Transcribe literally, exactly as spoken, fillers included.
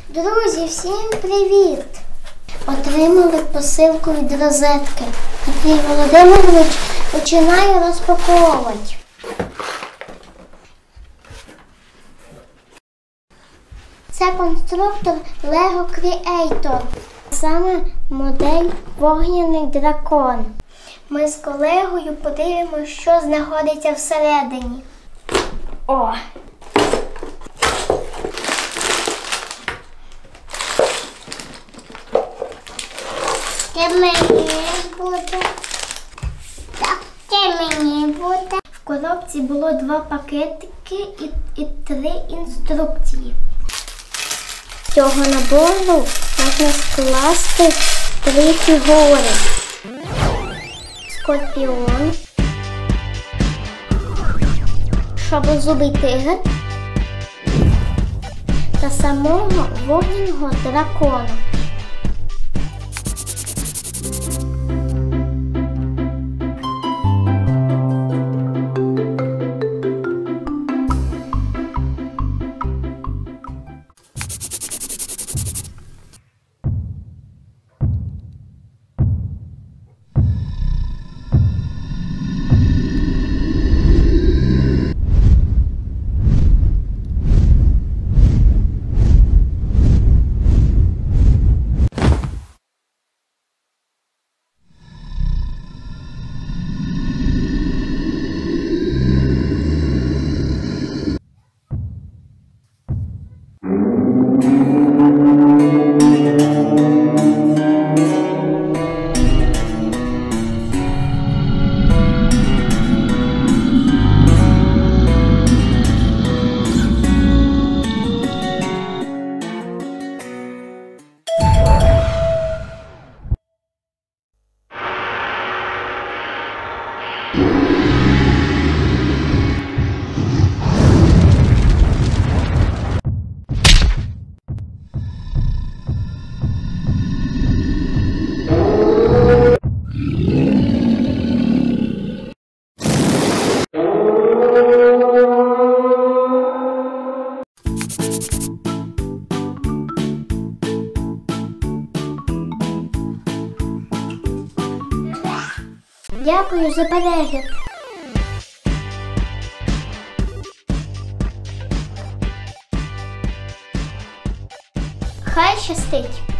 Друзі, всім привіт! Отримали посилку від Розетки. Андрій Володимирович починає розпаковувати. Це конструктор LEGO Creator. Саме модель Вогняний дракон. Ми з колегою подивимося, що знаходиться всередині. О! Це мені буде. Це мені буде. В коробці було два пакетики і, і три інструкції. З цього набору можна скласти три фігури. Скорпіон, шаблезубий тигр та самого вогняного дракона. Дякую за перегляд. Хай щастить!